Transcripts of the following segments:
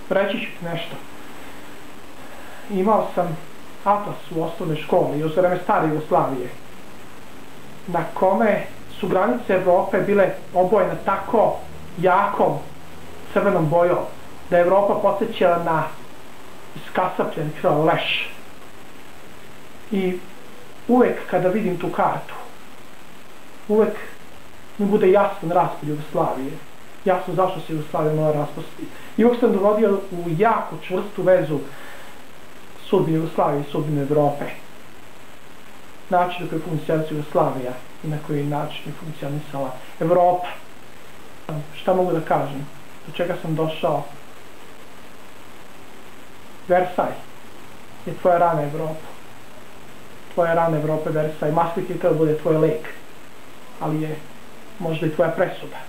Reći ću ti nešto. Imao sam atlas u osnovnoj školi, još za vreme stare Jugoslavije, na kome su granice Evrope bile obojene tako jakom crvenom bojom, da je Evropa podsjećala na iskasapljen krvav leš. I uvek kada vidim tu kartu, uvek mi bude jasan raspad Jugoslavije, jasno zašto se Jugoslavija mora raspasti. I uvek sam dovodio u jako čvrstu vezu sudbine Jugoslavije i sudbine Evrope. Način na koji funkcionira Jugoslavija i na koji način je funkcionisala Evropa. Šta mogu da kažem? Do čega sam došao? Versaj je tvoja rana Evropa. Tvoja rana Evropa je Versaj. Maastricht je treba da bude tvoj lek, ali je možda i tvoja presuda.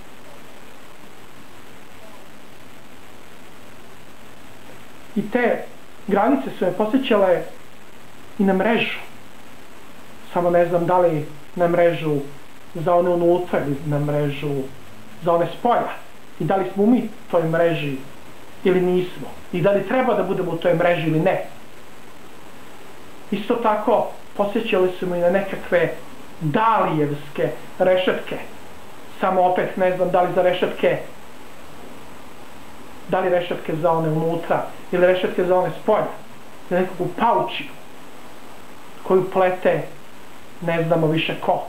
I te granice su me podsjećale i na mrežu. Samo ne znam da li na mrežu za one unutra ili na mrežu za one spolja. I da li smo mi u toj mreži ili nismo. I da li treba da budemo u toj mreži ili ne. Isto tako podsjećali su me i na nekakve dalijevske rešetke. Samo opet ne znam da li za rešetke, da li rešetke za one unutra ili rešetke za one spolja. Za nekakvu paučiju koju plete ne znamo više ko.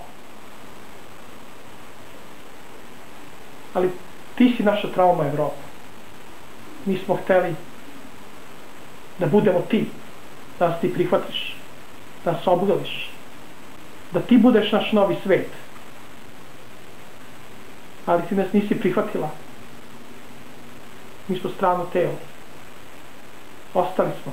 Ali ti si naša trauma Evropa. Mi smo hteli da budemo ti, da nas ti prihvatiš, da nas obgledaš, da ti budeš naš novi svet. Ali ti nas nisi prihvatila. Mi smo strano telo. Ostali smo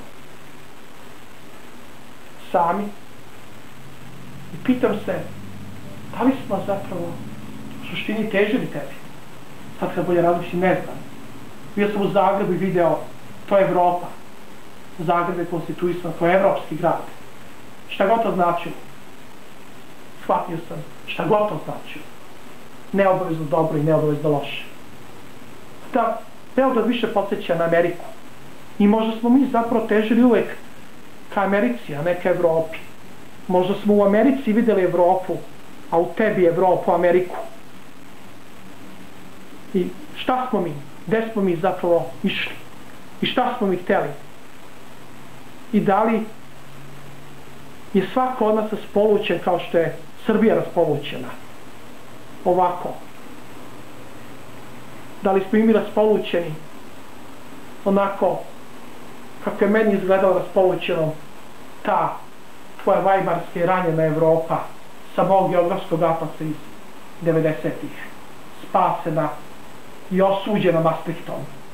sami. I pitam se, da li smo zapravo u suštini težili tebi? Sad kad bolje različiti, ne znam. Bio sam u Zagrebu i video, to je Evropa. Zagreb je konstituisan kao evropski grad. Šta god to značilo? Shvatio sam šta god to značilo. Neobavezno dobro i neobavezno loše. Da, Beograd više podsjeća na Ameriku. I možda smo mi zapravo težili uvek ka Americi, a ne ka Evropi. Možda smo u Americi videli Evropu, a u tebi Evropu, Ameriku. I šta smo mi? Gde smo mi zapravo išli? I šta smo mi hteli? I da li je svako od nas raspolućen kao što je Srbija raspolućena? Ovako. Da li smo i mi raspolućeni onako kako je meni izgledala raspolućenom ta tvoja vajmarska i ranjena Evropa sa mog geografskog atlasa iz 90-ih, spasena i osuđena Maastrichtom.